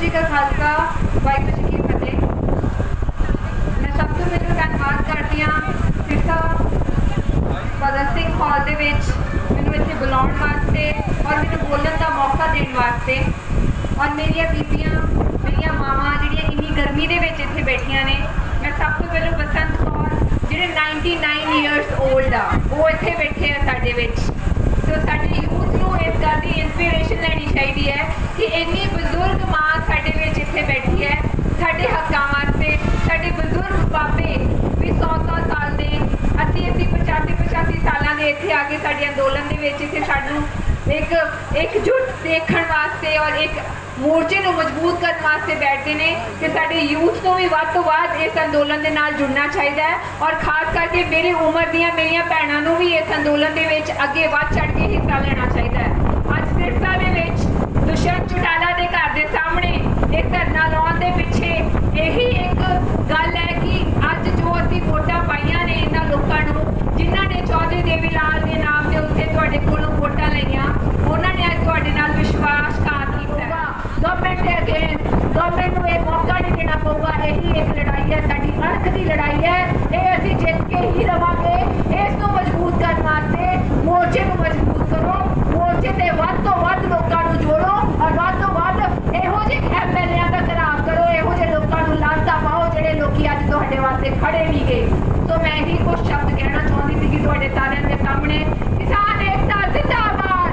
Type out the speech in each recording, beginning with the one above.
जी का खालसा वाहिगुरू जी की फतेह। मैं सब तो पहले धन्यवाद करती हाँ सिरसा भगत सिंह हॉल दे विच मैनूं इत्थे बुलाउण वास्ते और मैनूं बोलण दा मौका देण वास्ते और मेरिया बीबियां मेरिया मावां जिहड़ियां इन्नी गर्मी दे विच इत्थे बैठियां ने। मैं सब तो पहले बसंत कौर जिहड़े 99 ईयर्स ओल्ड आ वो इत्थे बैठे आ साडे विच। तो साडे यूथ नूं इस गल दी इंस्पिरेशन लैनी चाहिदी है कि इन्नी बजुर्ग मां साडे विच इत्थे बैठी है साडे हक्कां वास्ते। साडे बजुर्ग बाबे भी 100 साल दे 80 85 सालां दे इत्थे आके साडे अंदोलन दे विच इत्थे सानूं एकजुट देखण वास्ते और एक मोर्चे को मजबूत करने वास्ते बैठते हैं कि साडे यूथ को भी वध तो वध इस अंदोलन के नाल जुड़ना चाहिए और खास करके मेरी उम्र दियां मेरियां भैणां नूं भी इस अंदोलन के विच अगे वध चढ़ के हिस्सा लेना चाहिए। अज सिरसा दे विच दुष्यंत चौटाला के घर के सामने एक धरना लाउण दे पिछे यही एक गल है कि अज जो असीं वोटां पाईआं ने इन्हां लोकां नूं जिन्हां ने चौधरी देवीलाल के नाम के उत्ते तुहाडे कोलों वोटां लईआं उन्हां ने अज तुहाडे नाल विश्वासघात कीता। गवर्नमेंट के अगेंस्ट गवर्नमेंट को एक मौका नहीं देना पऊगा। यही एक लड़ाई है साडी अणख की लड़ाई है। ये असीं जित के ही रवांगे। इसको मजबूत करने वास्ते मोर्चे को मजबूत करो, मोर्चे से वध तो वध लोकां नूं जोड़ो और वध तो वध इहो जिहे MLA दा घराव करो, इहो जिहे लोकां नूं लांता पाओ जिहड़े लोकी अज तुहाडे वास्ते खड़े नहीं गए। तो मैं ही कुछ शब्द कहना चाहती थी कि तुहाडे सारिਆਂ के सामने किसान एकता जिंदाबाद,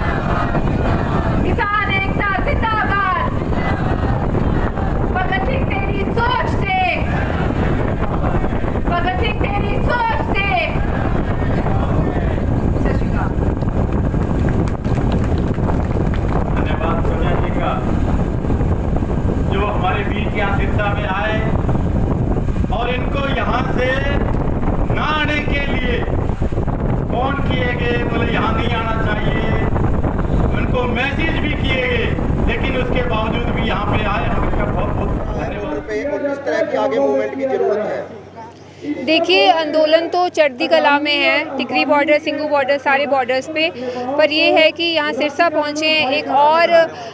किसान एकता जिंदाबाद। भगत सिंह तेरी सोच से, भगत सिंह तेरी सोच से। सत श्री अकाल। धन्यवाद सोनिया जी का जो हमारे बीच यहाँ सिरसा में आए और इनको यहाँ से ना आने के लिए फोन किए गए, बोले यहाँ नहीं आना चाहिए, उनको मैसेज भी किए गए, लेकिन उसके बावजूद भी यहाँ पे आए। हम इनका बहुत बहुत धन्यवाद। और किस तरह की आगे मूवमेंट की जरूरत है? देखिए अंदोलन तो चढ़ती कला में है, टिकरी बॉर्डर, सिंगू बॉर्डर, सारे बॉर्डर्स पे, पर ये है कि यहाँ सिरसा पहुँचे हैं एक और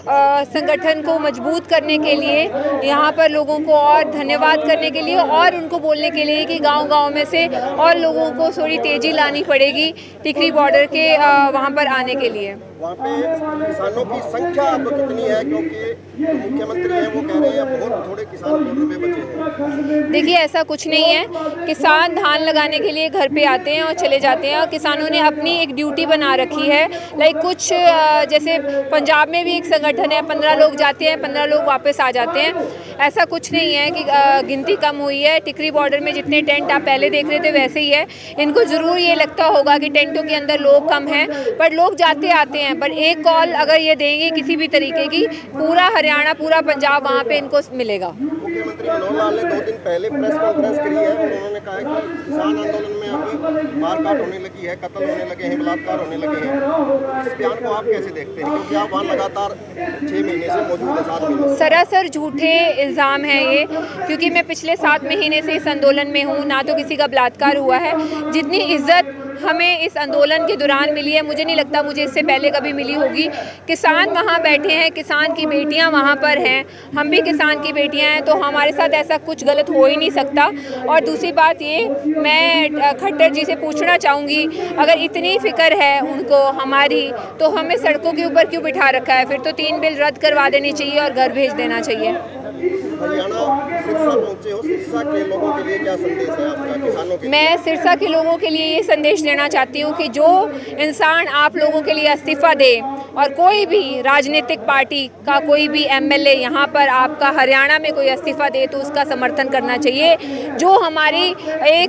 संगठन को मजबूत करने के लिए, यहाँ पर लोगों को और धन्यवाद करने के लिए और उनको बोलने के लिए कि गांव-गांव में से और लोगों को थोड़ी तेज़ी लानी पड़ेगी टिकरी बॉर्डर के वहाँ पर आने के लिए। वहाँ पे किसानों की संख्या अब कितनी है? क्योंकि मुख्यमंत्री हैं वो कह रहे हैं बहुत थोड़े किसान बॉर्डर में बचे हैं। देखिए ऐसा कुछ नहीं है, किसान धान लगाने के लिए घर पे आते हैं और चले जाते हैं और किसानों ने अपनी एक ड्यूटी बना रखी है। लाइक कुछ जैसे पंजाब में भी एक संगठन है, 15 लोग जाते हैं 15 लोग वापस आ जाते हैं। ऐसा कुछ नहीं है कि गिनती कम हुई है। टिकरी बॉर्डर में जितने टेंट आप पहले देख रहे थे वैसे ही है। इनको ज़रूर ये लगता होगा कि टेंटों के अंदर लोग कम हैं, पर लोग जाते आते हैं। पर एक कॉल अगर ये देंगे किसी भी तरीके की, पूरा हरियाणा पूरा पंजाब वहाँ पे इनको मिलेगा। मुख्यमंत्री मनोहर लाल ने 2 दिन पहले प्रेस कॉन्फ्रेंस करी है, उन्होंने कहा है कि किसान आंदोलन में अब मारकाट होने लगी है, कत्ल होने लगे हैं, बलात्कार होने लगे हैं। इस बयान को आप कैसे देखते हैं, क्योंकि आप वहाँ लगातार 6 महीने से मौजूद है, 7 महीने? सरासर झूठे इल्ज़ाम है ये, क्योंकि मैं पिछले 7 महीने से इस आंदोलन में हूँ, ना तो किसी का बलात्कार हुआ है। जितनी इज्जत हमें इस आंदोलन के दौरान मिली है, मुझे नहीं लगता मुझे इससे पहले कभी मिली होगी। किसान वहाँ बैठे हैं, किसान की बेटियाँ वहाँ पर हैं, हम भी किसान की बेटियाँ हैं, तो हमारे साथ ऐसा कुछ गलत हो ही नहीं सकता। और दूसरी बात ये, मैं खट्टर जी से पूछना चाहूँगी, अगर इतनी फ़िक्र है उनको हमारी, तो हमें सड़कों के ऊपर क्यों बिठा रखा है? फिर तो 3 बिल रद्द करवा देनी चाहिए और घर भेज देना चाहिए। हरियाणा सिरसा पहुंचे हो, सिरसा के लोगों के लिए क्या संदेश है आपका, किसानों के? मैं सिरसा के लोगों के लिए ये संदेश देना चाहती हूँ कि जो इंसान आप लोगों के लिए इस्तीफ़ा दे और कोई भी राजनीतिक पार्टी का कोई भी MLA यहाँ पर आपका हरियाणा में कोई इस्तीफ़ा दे तो उसका समर्थन करना चाहिए। जो हमारी एक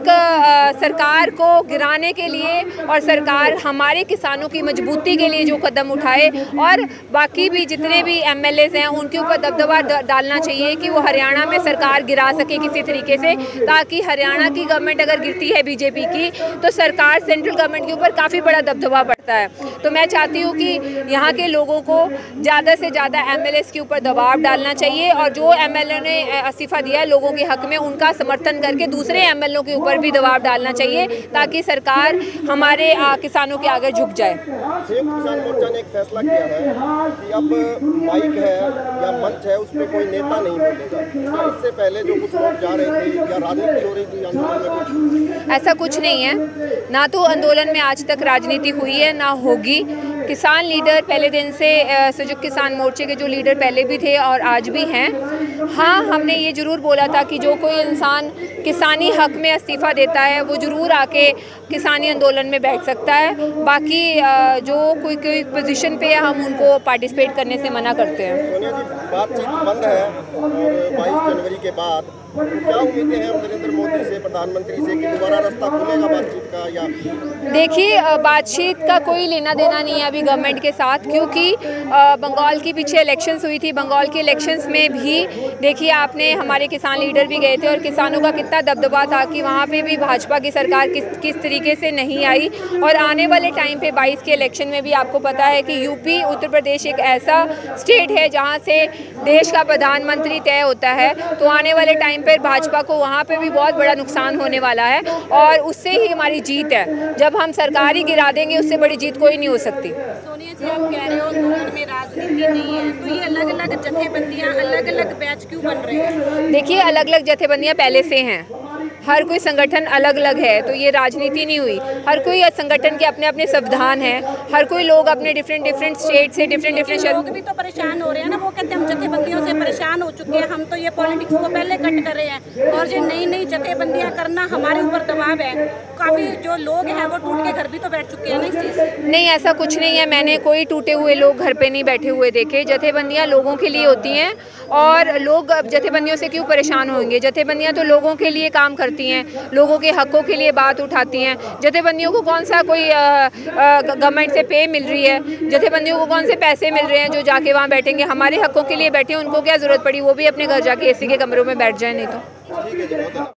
सरकार को गिराने के लिए और सरकार हमारे किसानों की मजबूती के लिए जो कदम उठाए, और बाकी भी जितने भी MLAs हैं उनके ऊपर दबदबा डालना चाहिए चाहिए कि वो हरियाणा में सरकार गिरा सके किसी तरीके से, ताकि हरियाणा की गवर्नमेंट अगर गिरती है बीजेपी की तो सरकार सेंट्रल गवर्नमेंट के ऊपर काफ़ी बड़ा दबदबा पड़ता है। तो मैं चाहती हूँ कि यहाँ के लोगों को ज़्यादा से ज़्यादा एमएलएस के ऊपर दबाव डालना चाहिए और जो एमएलए ने इस्तीफा दिया है लोगों के हक में उनका समर्थन करके दूसरे एमएलए के ऊपर भी दबाव डालना चाहिए, ताकि सरकार हमारे किसानों के आगे झुक जाए। संयुक्त किसान मोर्चा ने एक फैसला किया है कि अब माइक है या मंच है उस पर कोई नेता नहीं बोलेगा। क्या इससे पहले जो कुछ लोग जा रहे थे या राजनीति हो रही थी आंदोलन में कुछ? ऐसा कुछ नहीं है, ना तो आंदोलन में आज तक राजनीति हुई है ना होगी। किसान लीडर पहले दिन से संयुक्त किसान मोर्चे के जो लीडर पहले भी थे और आज भी हैं, हाँ हमने ये ज़रूर बोला था कि जो कोई इंसान किसानी हक में इस्तीफ़ा देता है वो ज़रूर आके किसानी आंदोलन में बैठ सकता है। बाकी जो कोई पोजीशन पे है हम उनको पार्टिसिपेट करने से मना करते हैं। सोनिया जी, बातचीत बंद है और 22 जनवरी के बाद क्या उम्मीदें हैं नरेंद्र मोदी से, प्रधानमंत्री से, कि दोबारा रास्ता खुलेगा बातचीत का? या देखिए, बातचीत का कोई लेना देना नहीं है अभी गवर्नमेंट के साथ, क्योंकि बंगाल की पीछे इलेक्शंस हुई थी। बंगाल के इलेक्शंस में भी देखिए आपने हमारे किसान लीडर भी गए थे और किसानों का कितना दबदबा था कि वहाँ पे भी भाजपा की सरकार किस तरीके से नहीं आई। और आने वाले टाइम पे 22 के इलेक्शन में भी आपको पता है कि यूपी उत्तर प्रदेश एक ऐसा स्टेट है जहाँ से देश का प्रधानमंत्री तय होता है। तो आने वाले टाइम पर भाजपा को वहाँ पे भी बहुत बड़ा नुकसान होने वाला है और उससे ही हमारी जीत है। जब हम सरकार ही गिरा देंगे उससे बड़ी जीत कोई नहीं हो सकती। सोनिया जी, आप कह रहे हो आंदोलन में राजनीति नहीं है, तो ये अलग अलग जथेबंदियां, अलग अलग बैच क्यों बन रहे हैं? देखिए, अलग अलग जथेबंदियां पहले से हैं, हर कोई संगठन अलग अलग है, तो ये राजनीति नहीं हुई। हर कोई संगठन के अपने अपने संविधान हैं, हर कोई लोग अपने डिफरेंट स्टेट से डिफरेंट लोग भी तो परेशान हो रहे हैं ना। वो कहते हैं हम जथेबंदियों से परेशान हो चुके हैं, हम तो ये पॉलिटिक्स को पहले कट कर रहे हैं और ये नई नई जथेबंदियां करना हमारे ऊपर दबाव है। काफ़ी जो लोग हैं वो टूट के घर भी तो बैठ चुके हैं ना इस चीज़ से। नहीं, ऐसा कुछ नहीं है, मैंने कोई टूटे हुए लोग घर पे नहीं बैठे हुए देखे। जथेबंदियां लोगों के लिए होती हैं और लोग जथेबंदियों से क्यों परेशान होंगे? जथेबंदियां तो लोगों के लिए काम करती हैं, लोगों के हकों के लिए बात उठाती हैं। जथेबंदियों को कौन सा कोई गवर्नमेंट से पे मिल रही है? जथेबंदियों को कौन से पैसे मिल रहे हैं जो जाके वहाँ बैठेंगे? हमारे हकों के लिए बैठे, उनको क्या ज़रूरत पड़ी वो भी अपने घर जाके एसी के कमरों में बैठ जाए? नहीं तो। ठीक है जी, बहुत